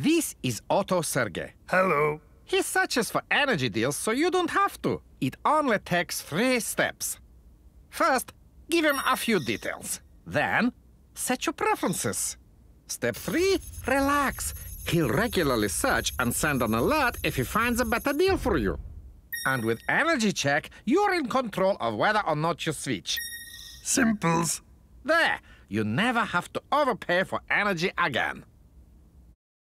This is AutoSergei. Hello. He searches for energy deals so you don't have to. It only takes 3 steps. First, give him a few details. Then, set your preferences. Step 3, relax. He'll regularly search and send an alert if he finds a better deal for you. And with EnergyCheck, you're in control of whether or not you switch. Simples. There, you never have to overpay for energy again.